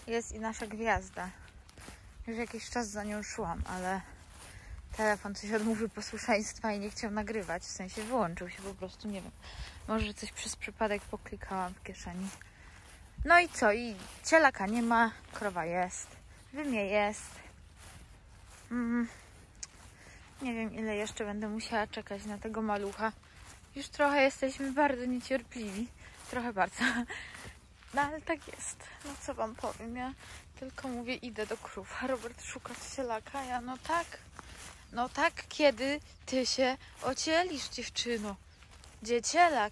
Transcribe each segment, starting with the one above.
jest i nasza gwiazda. Już jakiś czas za nią szłam, ale telefon coś odmówił posłuszeństwa i nie chciał nagrywać. W sensie wyłączył się po prostu, nie wiem. Może coś przez przypadek poklikałam w kieszeni. No i co? I cielaka nie ma, krowa jest, wymie jest. Nie wiem, ile jeszcze będę musiała czekać na tego malucha. Już trochę jesteśmy bardzo niecierpliwi. Trochę bardzo. No ale tak jest. No co wam powiem, ja tylko mówię, idę do krów, a Robert szuka cielaka. Ja no tak, kiedy ty się ocielisz, dziewczyno? Gdzie cielak?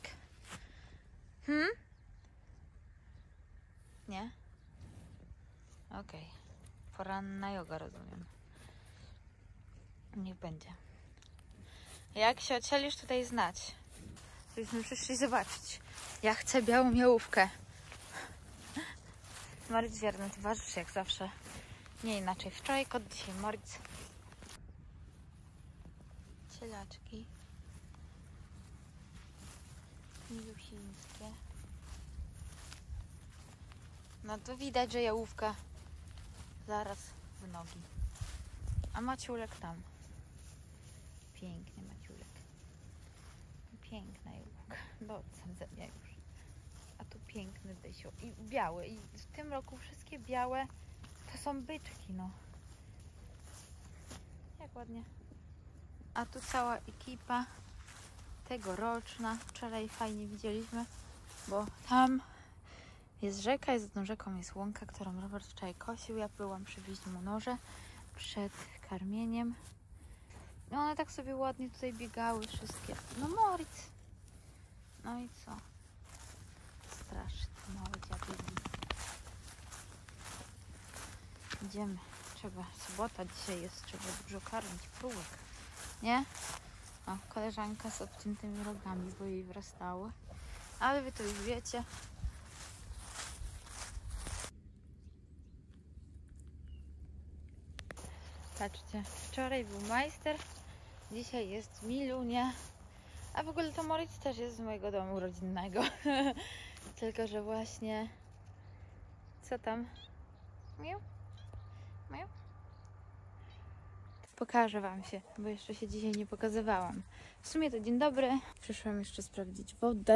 Nie? Okej. Poranna joga, rozumiem. Niech będzie. Jak się ocielisz, to daj znać. Żebyśmy przyszli zobaczyć. Ja chcę białą jałówkę. Moritz wierny towarzysz, jak zawsze. Nie inaczej. Wczoraj kot, dzisiaj Moritz. Cielaczki. Milusińskie. No to widać, że jałówka zaraz w nogi. A Maciulek tam. Piękny Maciulek. Piękna jałówka. Do odsadzenia już. A tu piękny Bysio. I białe. I w tym roku wszystkie białe to są byczki, no. Jak ładnie. A tu cała ekipa tegoroczna. Wczoraj fajnie widzieliśmy, bo tam jest rzeka i za tą rzeką jest łąka, którą Robert wczoraj kosił. Ja byłam przywieźć mu noże przed karmieniem. I one tak sobie ładnie tutaj biegały wszystkie. No Moritz. No i co? Strasznie małe dziadygi. Idziemy. Trzeba, sobota dzisiaj jest, trzeba dużo karmić próbek. Nie? O, koleżanka z obciętymi rogami, bo jej wrastały. Ale wy to już wiecie. Patrzcie, wczoraj był majster, dzisiaj jest Milunia. A w ogóle to Moritz też jest z mojego domu rodzinnego. Tylko że właśnie... Co tam? Miu? Miu? Pokażę wam się, bo jeszcze się dzisiaj nie pokazywałam. W sumie to dzień dobry. Przyszłam jeszcze sprawdzić wodę.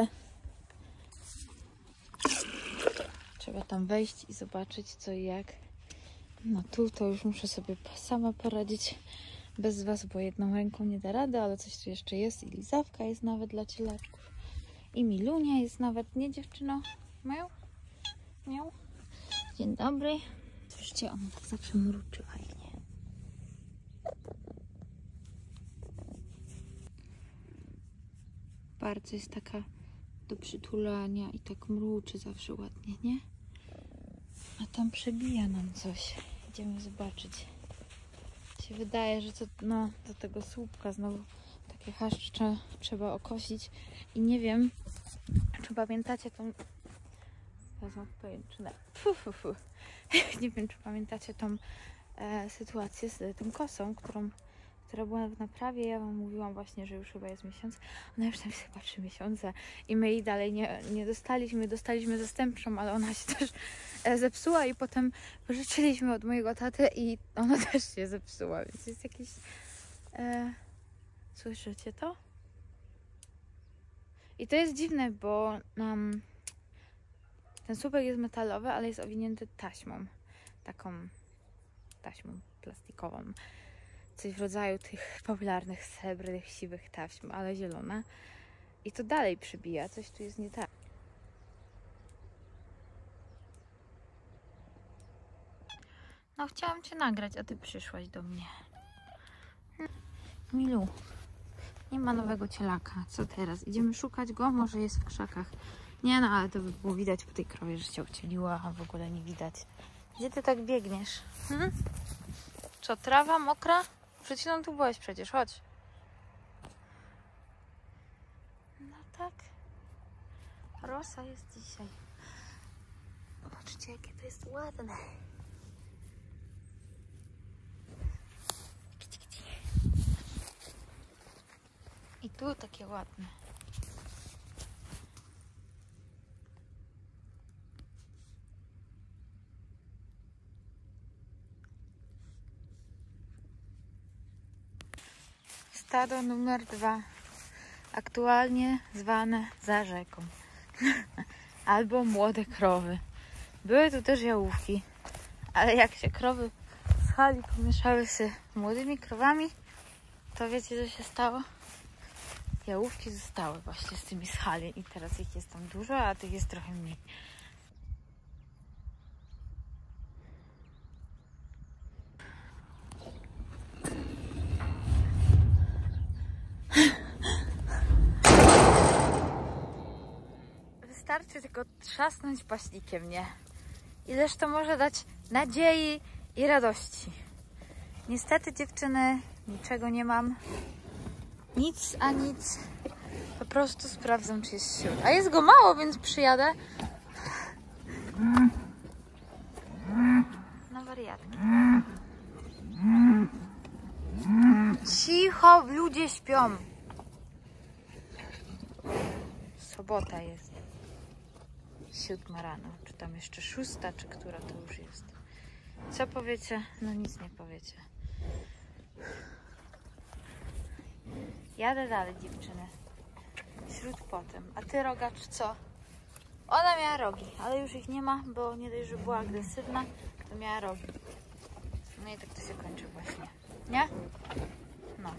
Trzeba tam wejść i zobaczyć co i jak. No tu to już muszę sobie sama poradzić bez was, bo jedną ręką nie da rady, ale coś tu jeszcze jest. I lizawka jest nawet dla cielaczków. I Milunia jest nawet, nie dziewczyno? Miau? Miau? Dzień dobry. Słyszycie, ona tak zawsze mruczy fajnie. Bardzo jest taka do przytulania i tak mruczy zawsze ładnie, nie? A tam przebija nam coś. Idziemy zobaczyć. Się wydaje, że to, no, do tego słupka znowu takie haszcze trzeba okosić. I nie wiem, czy pamiętacie tą... Wezmę pojęczynę. Nie wiem, czy pamiętacie tą sytuację z tą kosą, która była w naprawie. Ja wam mówiłam właśnie, że już chyba jest miesiąc. Ona już tam jest chyba 3 miesiące i my jej dalej nie dostaliśmy. Dostaliśmy zastępczą, ale ona się też zepsuła i potem pożyczyliśmy od mojego taty i ona też się zepsuła, więc jest jakiś... Słyszycie to? I to jest dziwne, bo ten słupek jest metalowy, ale jest owinięty taśmą. Taką taśmą plastikową. Coś w rodzaju tych popularnych, srebrnych, siwych taśm, ale zielona. I to dalej przybija. Coś tu jest nie tak. No chciałam cię nagrać, a ty przyszłaś do mnie. Milu, nie ma nowego cielaka. Co teraz? Idziemy szukać go? Może jest w krzakach. Nie no, ale to by było widać po tej krowie, że się ucieliła, a w ogóle nie widać. Gdzie ty tak biegniesz? Co, trawa mokra? Przed chwilą tu byłeś przecież, chodź. No tak. Rosa jest dzisiaj. Zobaczcie, jakie to jest ładne. I tu takie ładne. stado numer 2. Aktualnie zwane za rzeką. Albo młode krowy. Były tu też jałówki, ale jak się krowy z hali pomieszały się z młodymi krowami, to wiecie co się stało? Jałówki zostały właśnie z tymi z hali i teraz ich jest tam dużo, a tych jest trochę mniej. Wystarczy tylko trzasnąć paśnikiem, nie? Ileż to może dać nadziei i radości. Niestety dziewczyny, niczego nie mam. Nic a nic. Po prostu sprawdzam, czy jest śród. A jest go mało, więc przyjadę. Na wariatki. Cicho, ludzie śpią. Sobota jest. 7 rano. Czy tam jeszcze 6, czy która to już jest. Co powiecie? No nic nie powiecie. Jadę dalej, dziewczyny. Śród potem. A ty, rogacz, co? Ona miała rogi, ale już ich nie ma, bo nie dość, że była agresywna, to miała rogi. No i tak to się kończy właśnie. Nie? No.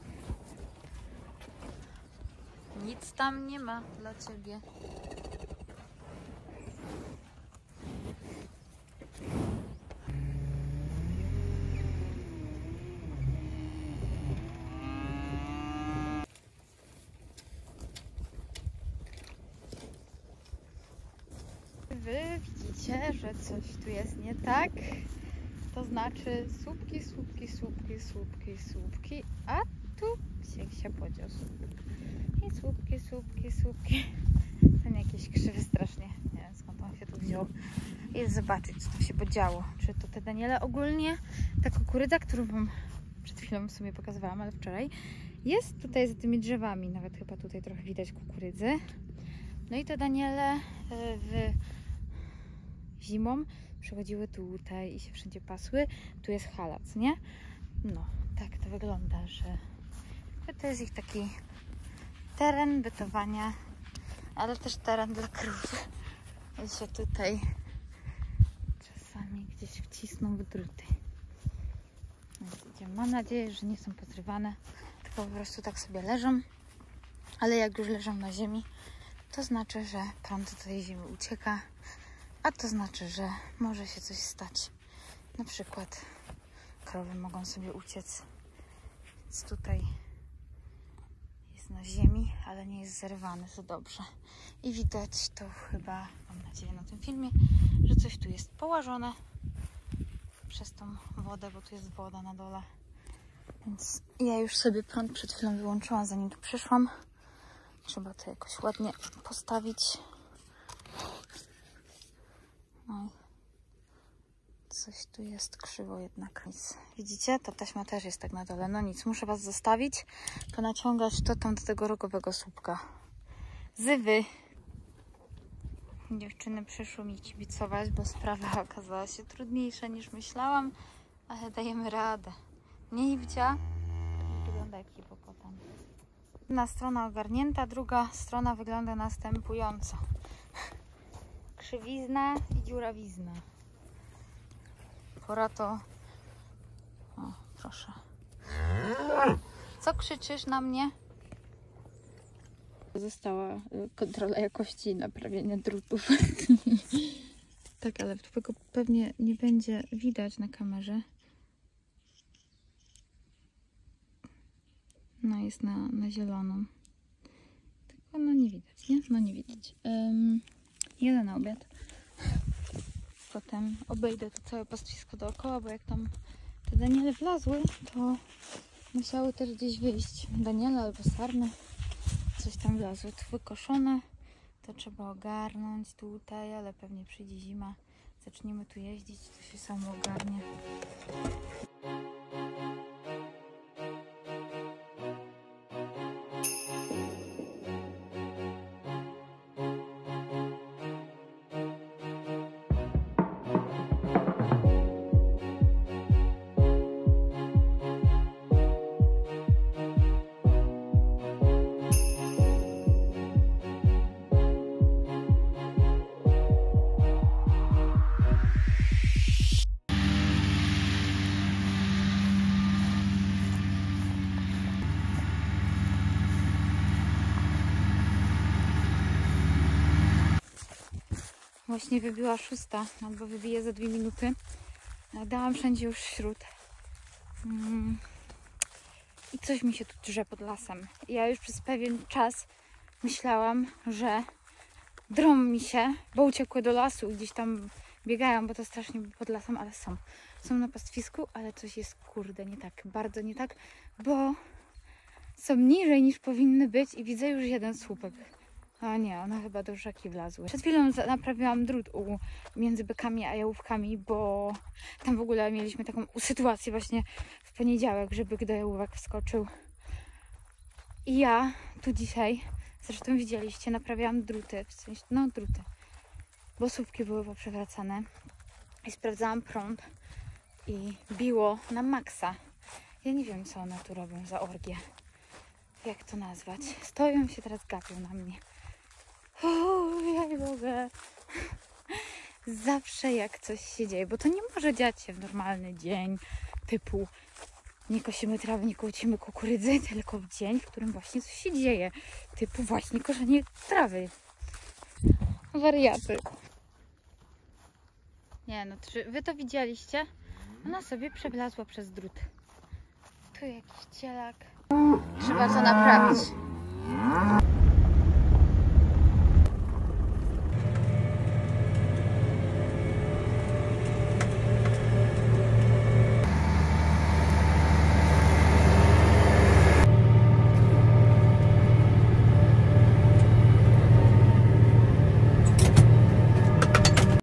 Nic tam nie ma dla ciebie. Wy widzicie, że coś tu jest nie tak. To znaczy słupki, słupki, słupki, słupki, słupki, a tu się podział słupek. I słupki, słupki, słupki. Ten jakiś krzywy strasznie. Nie wiem, skąd on się tu wziął. I zobaczyć, co tu się podziało. Czy to te Daniele ogólnie, ta kukurydza, którą wam przed chwilą w sumie pokazywałam, ale wczoraj, jest tutaj za tymi drzewami. Nawet chyba tutaj trochę widać kukurydzy. No i te Daniele zimą przychodziły tutaj i się wszędzie pasły. Tu jest halac, nie? No, tak to wygląda, że to jest ich taki teren bytowania, ale też teren dla krów. I się tutaj czasami gdzieś wcisną w druty. Mam nadzieję, że nie są pozrywane, tylko po prostu tak sobie leżą. Ale jak już leżą na ziemi, to znaczy, że prąd do tej ziemi ucieka, a to znaczy, że może się coś stać. Na przykład krowy mogą sobie uciec. Więc tutaj jest na ziemi, ale nie jest zerwany, to dobrze. I widać to chyba, mam nadzieję, na tym filmie, że coś tu jest położone przez tą wodę, bo tu jest woda na dole. Więc ja już sobie prąd przed chwilą wyłączyłam, zanim tu przyszłam. Trzeba to jakoś ładnie postawić. No. Coś tu jest krzywo jednak. Nic. Widzicie? Ta taśma też jest tak na dole. No nic, muszę was zostawić, ponaciągać to tam do tego rogowego słupka. Zywy! Dziewczyny przyszły mi kibicować, bo sprawa okazała się trudniejsza niż myślałam, ale dajemy radę. Nie, Iwcia? Wygląda jak hipopotam. Jedna strona ogarnięta, druga strona wygląda następująco. Krzywizna i dziurawizna. Pora to... O, proszę. Co krzyczysz na mnie? Została kontrola jakości i naprawienia drutów. Tak, ale tego pewnie nie będzie widać na kamerze. No, jest na zieloną. Tylko no nie widać, nie? No nie widać. Jadę na obiad. Potem obejdę to całe pastwisko dookoła, bo jak tam te Daniele wlazły, to musiały też gdzieś wyjść. Daniele albo sarny. Coś tam wlazło. To wykoszone. To trzeba ogarnąć tutaj, ale pewnie przyjdzie zima. Zaczniemy tu jeździć, to się samo ogarnie. Właśnie wybiła 6, albo wybije za 2 minuty. Dałam wszędzie już śród. I coś mi się tu drze pod lasem. Ja już przez pewien czas myślałam, że drą mi się, bo uciekły do lasu i gdzieś tam biegają, bo to strasznie pod lasem, ale są. Są na pastwisku, ale coś jest kurde nie tak, bardzo nie tak, bo są niżej niż powinny być i widzę już jeden słupek. A nie, one chyba do rzeki wlazły. Przed chwilą naprawiłam drut między bekami a jałówkami, bo tam w ogóle mieliśmy taką sytuację właśnie w poniedziałek, że byk do jałówek wskoczył. I ja tu dzisiaj, zresztą widzieliście, naprawiałam druty, w sensie, no druty, bo słupki były poprzewracane i sprawdzałam prąd i biło na maksa. Ja nie wiem, co one tu robią za orgię. Jak to nazwać? Stoją się teraz gapią na mnie. Ja nie mogę. Zawsze jak coś się dzieje, bo to nie może dziać się w normalny dzień, typu nie kosimy trawy, nie kłocimy kukurydzy, tylko w dzień, w którym właśnie coś się dzieje, typu właśnie koszenie trawy. Wariaty. Nie no, czy wy to widzieliście? Ona sobie przewlazła przez drut. Tu jakiś cielak. Trzeba to naprawić.